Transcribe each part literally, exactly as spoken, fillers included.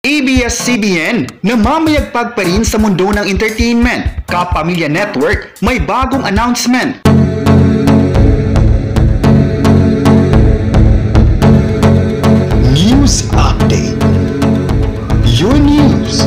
A B S C B N, namamayagpag pa rin sa mundo ng entertainment. Kapamilya Network, may bagong announcement. News Update. Your news.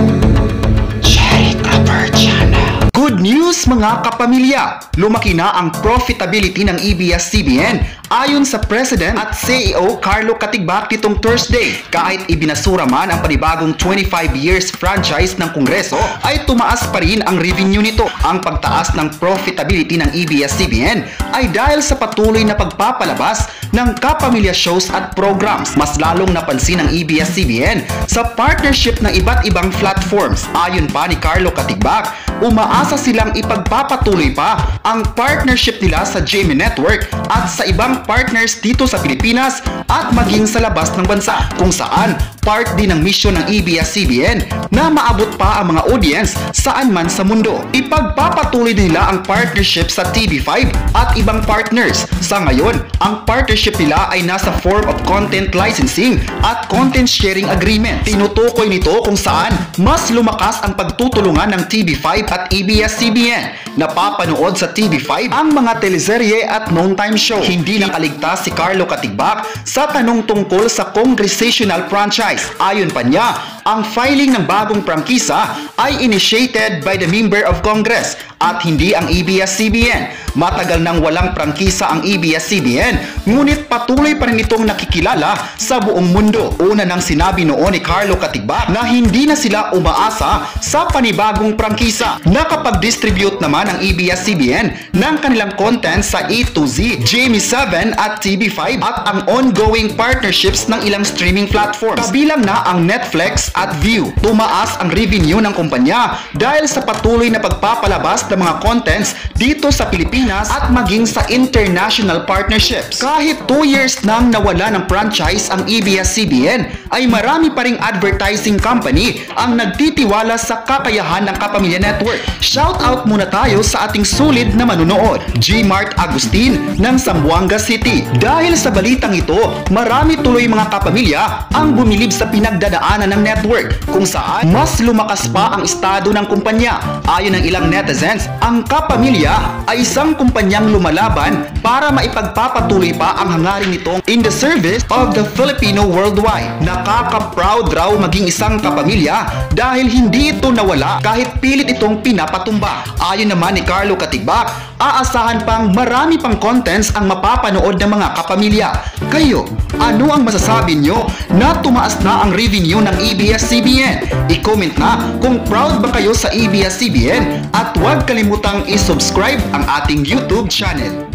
Cherry Tapper Channel. Good news mga kapamilya! Lumaki na ang profitability ng A B S C B N ayon sa President at C E O Carlo Katigbak nitong Thursday. Kahit ibinasura man ang panibagong twenty-five years franchise ng Kongreso, ay tumaas pa rin ang revenue nito. Ang pagtaas ng profitability ng A B S C B N ay dahil sa patuloy na pagpapalabas ng kapamilya shows at programs. Mas lalong napansin ng A B S C B N sa partnership ng iba't ibang platforms. Ayon pa ni Carlo Katigbak, umaasa silang ipagpapatuloy pa ang partnership nila sa G M A Network at sa ibang partners dito sa Pilipinas at maging sa labas ng bansa, kung saan part din ng mission ng A B S C B N na maabot pa ang mga audience saan man sa mundo. Ipagpapatuloy nila ang partnership sa T V five at ibang partners. Sa ngayon, ang partnership nila ay nasa form of content licensing at content sharing agreement. Tinutukoy nito kung saan mas lumakas ang pagtutulungan ng T V five at A B S C B N. Napapanood sa T V five ang mga teleserye at noontime show. Hindi nakaligtas si Carlo Katigbak sa tanong tungkol sa congressional franchise. Ayon pa niya, ang filing ng bagong prangkisa ay initiated by the member of Congress at hindi ang A B S C B N. Matagal nang walang prangkisa ang A B S C B N, ngunit patuloy pa rin itong nakikilala sa buong mundo. Una nang sinabi noon ni Carlo Katigbak na hindi na sila umaasa sa panibagong prangkisa. Nakapag-distribute naman ang A B S C B N ng kanilang content sa A to Z, G M A seven at T V five at ang ongoing partnerships ng ilang streaming platforms. Kabilang na ang Netflix at View. Tumaas ang revenue ng kumpanya dahil sa patuloy na pagpapalabas ng mga contents dito sa Pilipinas at maging sa international partnerships. Kahit two years nang nawala ng franchise ang A B S C B N, ay marami pa ring advertising company ang nagtitiwala sa kakayahan ng Kapamilya Network. Shout out muna tayo sa ating sulit na manunood, G-Mart Agustin ng Zamboanga City. Dahil sa balitang ito, marami tuloy mga kapamilya ang bumilib sa pinagdadaanan ng network, kung saan mas lumakas pa ang estado ng kumpanya. Ayon ng ilang netizens, ang Kapamilya ay isang kumpanyang lumalaban para maipagpapatuloy pa ang hangarin nitong in the service of the Filipino worldwide. Nakaka-proud raw maging isang kapamilya dahil hindi ito nawala kahit pilit itong pinapatumba. Ayon naman ni Carlo Katigbak, aasahan pang marami pang contents ang mapapanood ng mga kapamilya. Kayo, ano ang masasabi nyo na tumaas na ang revenue ng A B S C B N? I-comment na kung proud ba kayo sa A B S C B N at huwag kalimutang i-subscribe ang ating YouTube channel.